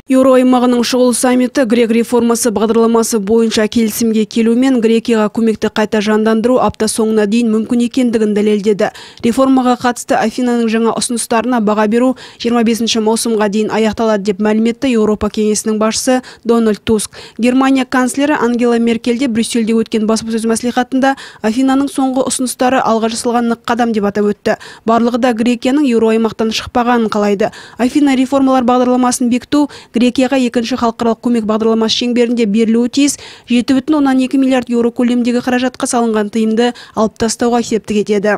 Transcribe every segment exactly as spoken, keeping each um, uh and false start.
Еуро аймағының шұғыл саммиті Грек реформасы бағдарламасы бойынша келісімге келумен Грекияға көмекті қайта жандандыру апта соңына дейін мүмкін екендігін дәлелдеді. Реформаға қатысты Афинаның жаңа ұсыныстарына баға беру жиырма бесінші маусымға дейін аяқталады деп мәлім етті Еуропа кеңесінің басшысы Дональд Туск. Германия канцлері Ангела Меркельде Брюссельде өткен баспасөз мәслихатында Афинаның соңғы ұсыныстары алға жасалған нық қадам деп атап өтті. Барлығы да Грекияның еуро аймақтан шықпағанын қалайды. Афина реформалар бағдарламасын бекіту Грекияға екінші халықаралық көмек бағдарламасы шеңберінде берілуі тиіс жеті бүтін оннан екі миллиард еуро көлемдегі қаражатқа салынған тыйымды алып тастауға септік етеді.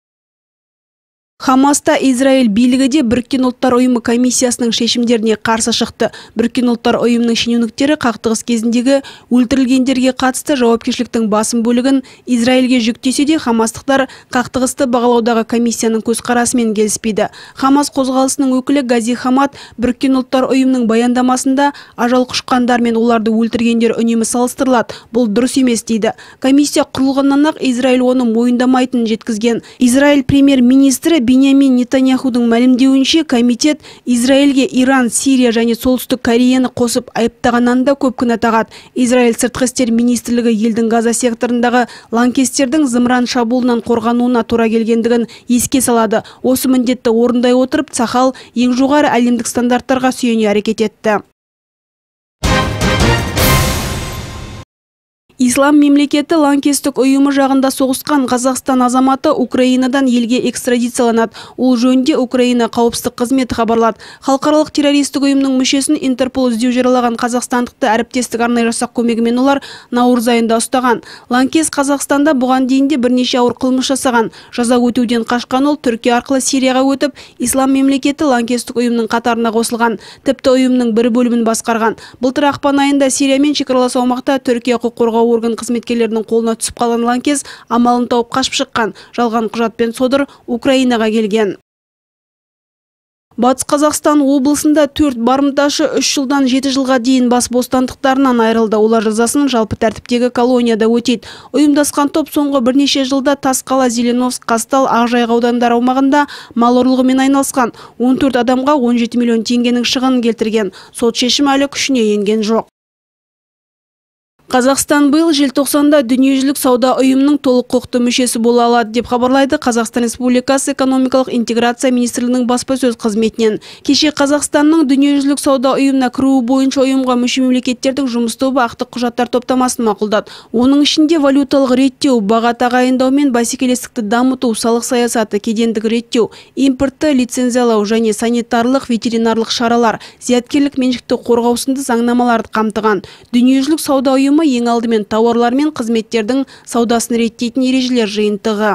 Хамаста Израиль билігі де Біріккен ұлттар ұйымы комиссиясының шешімдеріне қарсы шықты. Біріккен ұлттар ұйымының шенеуніктері қақтығыс кезіндегі өлтірілгендерге қатысты жауапкершіліктің басым бөлігін Израильге жүктесе де, хамастықтар қақтығысты бағалаудағы комиссияның көзқарасымен келіспейді. Хамас қозғалысының өкілі Гази Хамад Біріккен ұлттар ұйымының баяндамасында ажал құшқандар мен оларды өлтіргендер үнемі салыстырылады. Бұл дұрыс емес дейді. Комиссия құрылғаннан-ақ Израиль оны мойындамайтынын жеткізген. Израиль премьер-министрі Биньямин Нетаньяхудың мәлімдеуінше, комитет Израильге Иран, Сирия және Солтүстік Кореяны қосып айыптағаннан да көп күнә тағады. Израиль сыртқы істер министрлігі елдің Газа секторындағы лаңкестердің зымыран шабуылынан қорғануына тура келгендігін еске салады. Осы міндетті орындай отырып, Цахал ең жоғары әлемдік стандарттарға сүйене әрекет етті. Ислам мемлекеті лаңкестік ұйымы жағында соғысқан Қазақстан азаматы Украинадан елге экстрадицияланады. Ол жөнінде Украина қауіпсіздік қызметі хабарлады. Халықаралық террористік ұйымның мүшесін Интерпол іздеу жариялаған қазақстандықты әріптестік арнайы жасақ көмегімен олар наурыз айында ұстаған. Лаңкес Қазақстанда бұған дейін де бірнеше ауыр қылмыс жасаған. Жаза өтеуден қашқан ол Түркия арқылы Сирияға өтіп, Ислам мемлекеті лаңкестік ұйымның қатарына қосылған. Тіпті ұйымның бір бөлімін басқарған. Былтыр ақпан айында Сириямен шекаралас аумақта Түркия құқық қорғау орган қызметкерлерінің қолына түсіп қалған лаңкес амалын тауып қашып шыққан. Жалған құжатпен содыр Украинаға келген. Батыс Қазақстан облысында төрт барымташы үш жылдан жеті жылға дейін бас бостандықтарынан айырылды. Олар жазасын жалпы тәртіптегі колонияда өтейді. Ұйымдасқан топ соңғы бірнеше жылда Тасқала, Зеленовск, Қазтал, Ақжайық аудандары аумағында мал ұрлығымен айналысқан. он төрт адамға он жеті миллион теңгенің шығынын келтірген. Сот шешімі әлі күшіне енген жоқ. Қазақстан биыл желтоқсанда дүниежүзілік сауда ұйымының толық құқықты мүшесі бола алады деп хабарлайды Қазақстан Республикасы экономикалық интеграция министрлігінің баспасөз қызметінен. Кеше Қазақстанның дүниежүзілік сауда ұйымына кіруі бойынша ұйымға мүше мемлекеттердің жұмыс тобы ақтық құжаттар топтамасын мақұлдады. Оның ішінде валюталық реттеу, баға тағайындау мен бәсекелестікті дамыту, салық саясаты, кедендік реттеу, импортты лицензиялау және санитарлық ветеринарлық шаралар, зияткерлік меншікті қорғау сынды заңнамаларды қамтыған. Дүниежүзілік сауда ұйымы ең алдымен тауарлар мен қызметтердің саудасын реттейтін ережелер жиынтығы.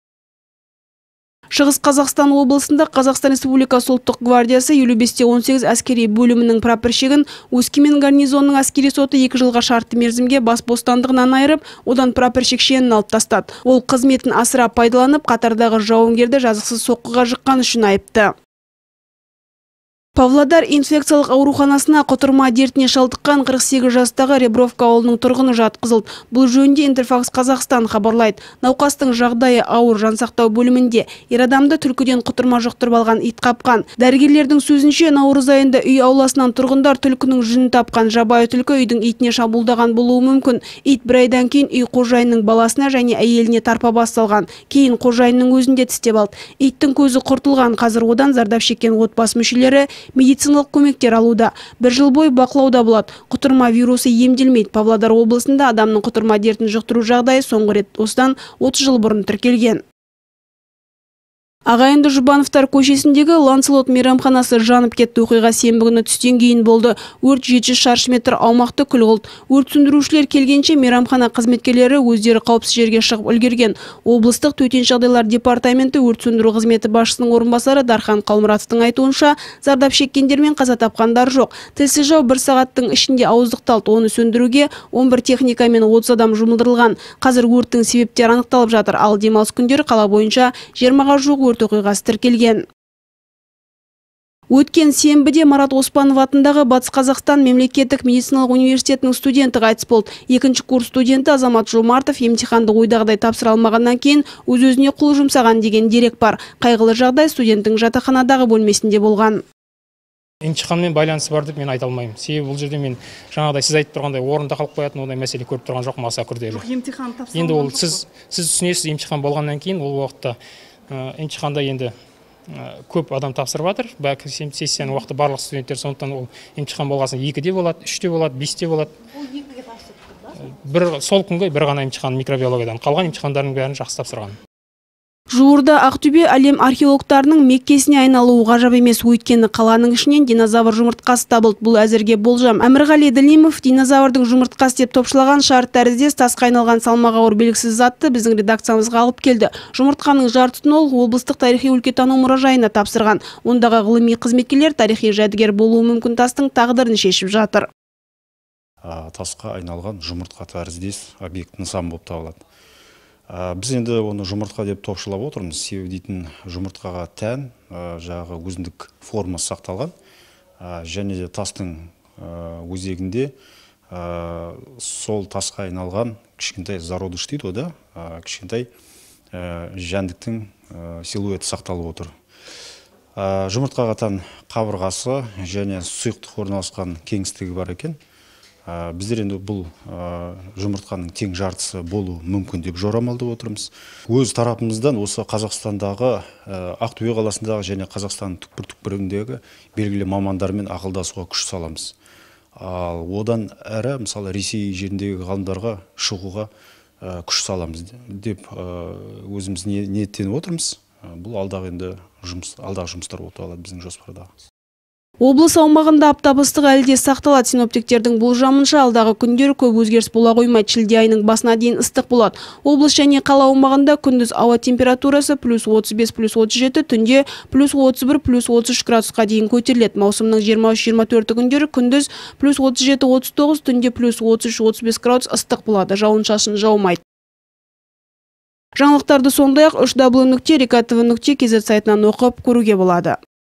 Шығыс Қазақстан облысында Қазақстан Республикасы ұлттық гвардиясы елу бес те он сегіз әскери бөлімінің прапорщигін Өскемен гарнизонының әскери соты екі жылға шартты мерзімге бас бостандығынан айырып, одан прапорщик шенін алып тастады. Ол қызметін асыра пайдаланып, қатардағы жауынгерді жазықсыз соққыға жыққан үшін айыпты. Павлодар инфекциялық ауруханасына құтырма дертіне шалдыққан қырық сегіз жастағы Ребровка ауылының тұрғыны жатқызылды. Бұл жөнінде Интерфакс Қазақстан хабарлайды. Науқастың жағдайы ауыр, жансақтау бөлімінде. Ер адамды түлкіден құтырма жұқтырып алған ит қапқан. Дәрігерлердің сөзінше, наурыз айында үй ауласынан тұрғындар түлкінің жүнін тапқан. Жабайы түлкі үйдің итіне шабуылдаған болуы мүмкін. Ит бір айдан кейін үй қожайынның баласына және әйеліне тарпа басталған. Кейін қожайынның өзінде тістеп алды. Иттің көзі құртылған. Қазір одан зардап шеккен отбасы мүшелері медициналық көмектер алуда. Бір жыл бойы бақылауда болады. Құтырма вирусы емделмейді. Павлодар облысында адамның құтырма дертін жұқтыру жағдайы соңғы рет осыдан отыз жыл бұрын тіркелген. Ағайынды Жұбановтар көшесіндегі Ланселот мейрамханасы жанып кетті. Оқиға сенбі күні түстен кейін болды. Өрт жеті жүз шаршы метр аумақты күл қылды. Өрт сөндірушілер келгенше мейрамхана қызметкерлері өздері қауіпсіз жерге шығып үлгерген. Облыстық төтенше жағдайлар департаменті өрт сөндіру қызметі басшысының орынбасары Дархан Қалмұратовтың айтуынша, зардап шеккендер мен қаза тапқандар жоқ. Тілсіз жау бір сағаттың ішінде ауыздықталды. Оны сөндіруге он бір техника мен отыз адам жұмылдырылған. Қазір өрттің себептері анықталып жатыр. Ал демалыс күндері қала бойынша жиырмаға жуық өрт оқиғасы тіркелген. Өткен сенбіде Марат Оспанов атындағы Батыс Қазақстан мемлекеттік медициналық университетінің студенті қайтыс болды. Екінші курс студенті Азамат Жомартов емтиханды ойдағыдай тапсыра алмағаннан кейін өз-өзіне қол жұмсаған деген дерек бар. Қайғылы жағдай студенттің жатақханадағы бөлмесінде болған. Емтиханмен байланысы бар деп мен айта алмаймын. Себебі бұл жерде мен жаңағыдай сіз айтып тұрғандай орында қалып қоятын ондай мәселе көріп тұрған жоқпын, аса күрделі. Емтихан тапсырылған. Енді ол сіз сіз түсінесіз, емтихан болғаннан кейін ол уақытта емтиханда енді көп адам тапсырып жатыр. Бәлки сессияның уақыты барлық студенттер, сондықтан ол емтихан болғасын екіде болады, үште болады, бесте болады. Ол екіге тапсырдық та? Бір сол күнге бір ғана емтихан микробиологиядан, қалған емтихандардың бәрін жақсы тапсырған. Жуырда Ақтөбе әлем археологтарының меккесіне айналуы ғажап емес, өйткені қаланың ішінен динозавр жұмыртқасы табылды. Бұл әзірге болжам. Әмірғали Ділимов динозаврдың жұмыртқасы деп топшылаған шар тәріздес тасқа айналған салмағы ауыр белгісіз затты біздің редакциямызға алып келді. Жұмыртқаның жартысын ол облыстық тарихи өлкетану мұражайына тапсырған. Ондағы ғылыми қызметкерлер тарихи жәдігер болуы мүмкін тастың тағдырын шешіп жатыр. Тасқа айналған жұмыртқа тәріздес объект нысан болып табылады. Біз енді оны жұмыртқа деп топшылап отырмыз. Себебі дейтін жұмыртқаға тән жағы өзіндік формасы сақталған, және де тастың өзегінде сол тасқа айналған кішкентай зародыш дейді ода, кішкентай жәндіктің силуэті сақталып отыр. Жұмыртқаға тән қабырғасы және сұйықтық орналасқан кеңістігі бар екен. Біздер енді бұл жұмыртқаның тең жартысы болу мүмкін деп жорамалдап отырмыз. Өз тарапымыздан осы Қазақстандағы, Ақтөбе қаласындағы және Қазақстанның түкпір-түкпіріндегі белгілі мамандармен ақылдасуға күш саламыз. Ал одан әрі, мысалы, Ресей жеріндегі ғалымдарға шығуға күш саламыз деп өзіміз ниеттеніп отырмыз. Бұл алдағы енді жұмыс, алдағы жұмыстар болып табылады біздің жоспарда. Облыс аумағында аптап ыстық әлі де сақталады. Синоптиктердің болжамынша алдағы күндер көп өзгеріс бола қоймайды. Шілде айының басына дейін ыстық болады. Облыс және қала аумағында күндіз ауа температурасы плюс отыз бес плюс отыз жеті, түнде плюс отыз бір плюс отыз үш градусқа дейін көтеріледі. Маусымның жиырма үш жиырма төрті күндері күндіз плюс отыз жеті отыз тоғыз, түнде плюс отыз үш отыз бес градус ыстық болады. Жауын-шашын жаумайды. Жаңалықтарды сондай-ақ үш дабл ю нүкте рекатв нүкте кз сайтынан оқып көруге болады.